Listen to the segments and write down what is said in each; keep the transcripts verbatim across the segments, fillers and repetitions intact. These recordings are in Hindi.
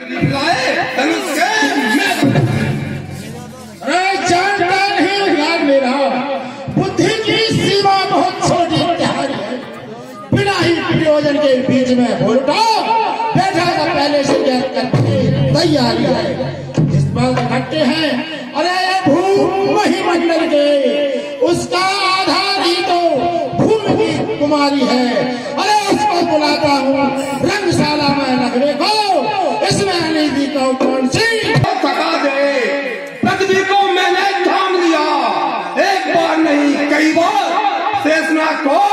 जानता नहीं यार मेरा, बुद्धि की सीमा बहुत छोटी त्यारी है। बिना ही प्रयोजन के बीच में बोलता बैठा था पहले से ज्ञात करके तैयारी है। जिस पर इकट्ठे हैं अरे भूम ही मंडल के, उसका आधार ही तो भूमि की कुमारी है। अरे उसको बुलाता हूँ रंगशाला में लगने को, इसमें अनिधि को कौन सी थका दे। पृथ्वी को मैंने थाम लिया, एक बार नहीं कई बार शेषनाग को।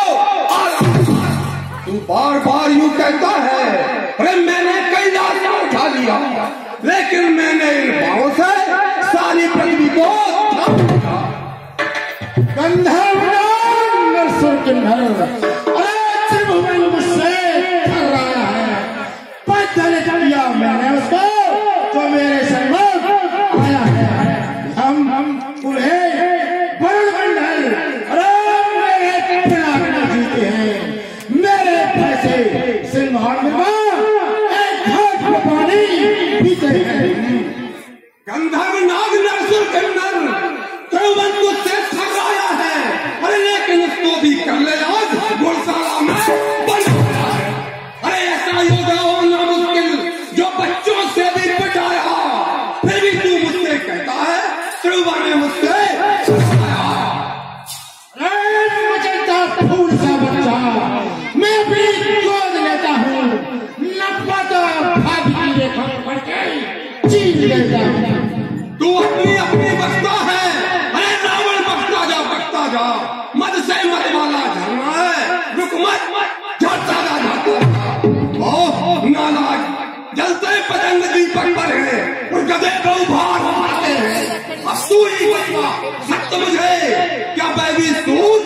तू बार बार यूं कहता है अरे मैंने कैलाश को उठा लिया, लेकिन मैंने इन भावों से सारी पृथ्वी को थाम लिया। गंधर्व नरसुर किन्नर, अरे त्रिभुवन मुझसे थक रहा है। पैदल किया मैंने उसको जो मेरे सम्मुख आया है। हम हम उन्हें वरुण मंडल अरे मेरे पिला कर जीते हैं। मेरे पैसे सिंहार में एक घाट में पानी पीते हैं। गंधर्व नाग नरसुर किन्नर त्रिभुवन मुझसे थक आया है, अरे लेकिन उसको भी कर ले आज घुड़साला में बना है। अरे ऐसा योगा होना मुश्किल जो बच्चों से भी पिटाया, फिर भी तू मुझसे कहता है त्रिभुवन ने मुझसे सताया। अरे मचलता फूल सा बच्चा मैं भी गोद लेता हूँ, नब्बता भाभी की रेखा पढ़ के चीज लेता हूँ। तू अपनी अपनी बचता है, अरे रावण बचता जा बचता जा। मद से मत वाला झरना है, रुक मत झड़ता जा झड़ता जा। ओह नालायक, जलते पतंग दीपक पर है और गधे को भार मारते हैं। अब तू ही बचवा सत्य मुझे क्या बैबी सूद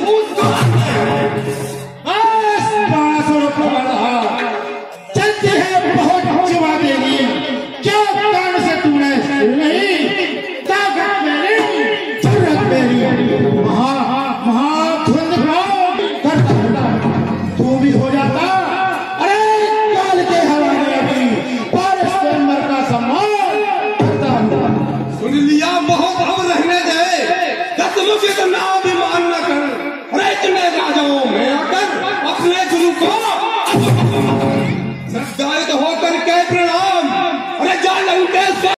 बानासुर को बढ़ा चलती है बहुत जीवा देगी। क्या कान से तूने नहीं, ताकत मेरी जरूरत मेरी, महा महाधुंध करता तू भी हो जाता। अरे काल के हवाले की बारिश के मर का सम्मान करता। सुन लिया बहुत, अब रहने दे। दस मुझे तो ना